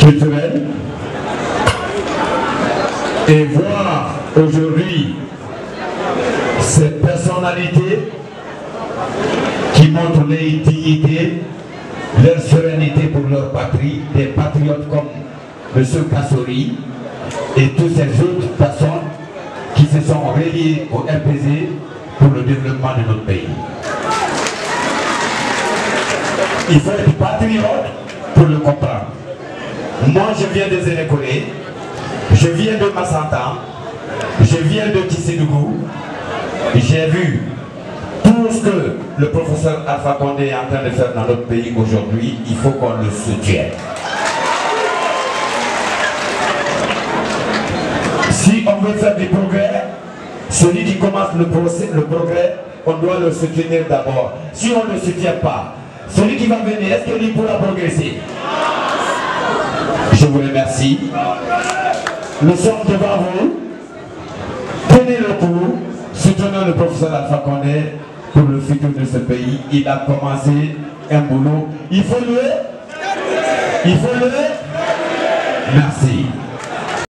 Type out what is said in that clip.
culturelle et voir aujourd'hui ces personnalités qui montrent leur dignité, leur sérénité pour leur patrie, des patriotes comme M. Kassori et toutes ces autres personnes qui se sont reliées au RPZ pour le développement de notre pays. Il faut être patriote pour le comprendre. Moi, je viens des Sénégalais, je viens de Massanta, je viens de Tissédougou, j'ai vu tout ce que le professeur Alpha Condé est en train de faire dans notre pays aujourd'hui. Il faut qu'on le soutienne. Si on veut faire du progrès, celui qui commence le progrès, on doit le soutenir d'abord. Si on ne le soutient pas, celui qui va venir, est-ce qu'il pourra progresser? Je vous remercie. Nous sommes devant vous. Tenez le coup. Soutenons le professeur Alpha Condé pour le futur de ce pays. Il a commencé un boulot. Il faut le. Merci.